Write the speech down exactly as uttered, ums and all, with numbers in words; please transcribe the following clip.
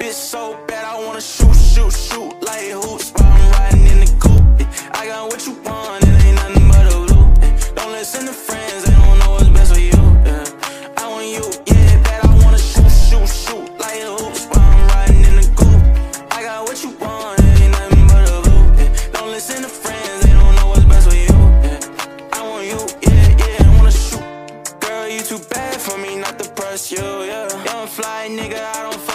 bitch so bad I wanna shoot, shoot, shoot like hoops while I'm riding in the coupe. I got what you want, it ain't nothing but a loop. Don't listen to friends, they don't know what's best for you. I want you, yeah, bad I wanna shoot, shoot, shoot like hoops while I'm riding in the coupe. I got what you want, it ain't nothing but a loop. Don't listen to friends, they don't know what's best for you. I want you, yeah, yeah, I wanna shoot. Girl, you too bad for me not to press you, yeah. Young fly nigga, I don't